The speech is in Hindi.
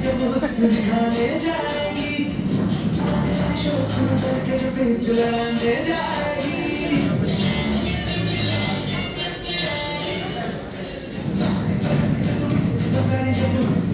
जब हुस्न दिखाने जाएगी, शौक नजर के जब चलाने जाएगी, नजर जब